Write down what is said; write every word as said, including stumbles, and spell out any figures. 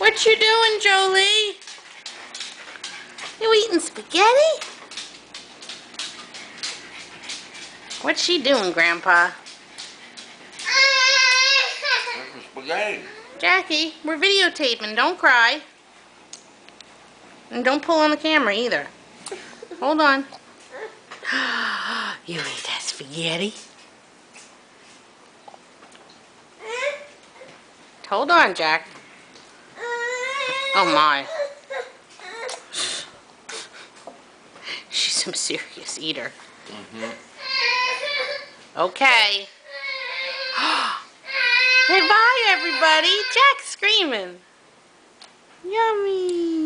What you doing, Jolie? You eating spaghetti? What's she doing, Grandpa? That's spaghetti. Jackie, we're videotaping. Don't cry. And don't pull on the camera either. Hold on. You eat that spaghetti? Hold on, Jack. Oh my. She's some serious eater. Mm-hmm. Okay. Say bye, everybody. Jack's screaming. Yummy.